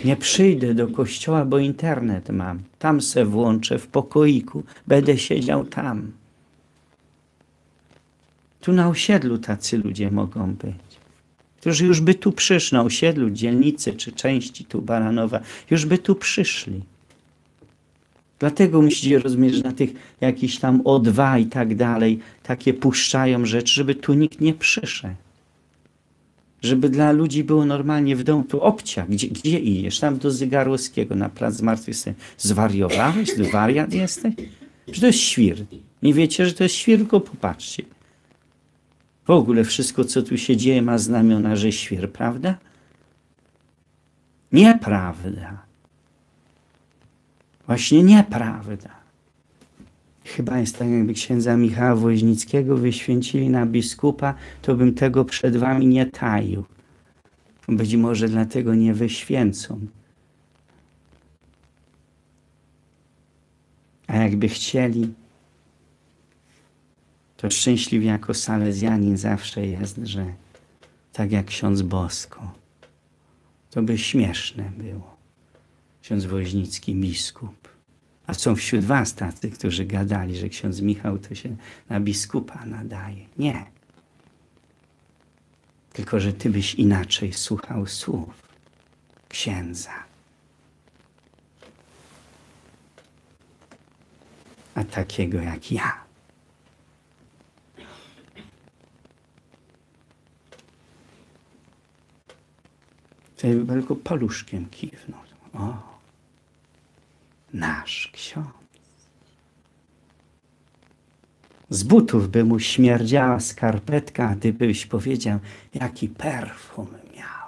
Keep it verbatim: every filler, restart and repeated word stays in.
Nie przyjdę do kościoła, bo internet mam. Tam se włączę w pokoiku. Będę siedział tam. Tu na osiedlu tacy ludzie mogą być. Którzy już by tu przyszli, na osiedlu, dzielnicy czy części tu Baranowa, już by tu przyszli. Dlatego musicie rozumieć, że na tych jakichś tam O dwa i tak dalej, takie puszczają rzeczy, żeby tu nikt nie przyszedł. Żeby dla ludzi było normalnie w domu, tu obcia, gdzie, gdzie idziesz? Tam do Zygarowskiego, na plac Zmartwychwstania. Zwariowałeś? Ty wariat jesteś? Że to jest świr. Nie wiecie, że to jest świr, tylko popatrzcie. W ogóle wszystko, co tu się dzieje, ma znamiona, że świr, prawda? Nieprawda. Właśnie nieprawda. Chyba jest tak, jakby księdza Michała Woźnickiego wyświęcili na biskupa, to bym tego przed wami nie taił. Być może dlatego nie wyświęcą. A jakby chcieli, to szczęśliwie jako salezjanin zawsze jest, że tak jak ksiądz Bosko, to by śmieszne było. Ksiądz Woźnicki, biskup. A są wśród was tacy, którzy gadali, że ksiądz Michał to się na biskupa nadaje. Nie. Tylko, że ty byś inaczej słuchał słów księdza. A takiego jak ja. To ja tylko paluszkiem kiwnął. O, nasz ksiądz. Z butów by mu śmierdziała skarpetka, a ty byś powiedział, jaki perfum miał.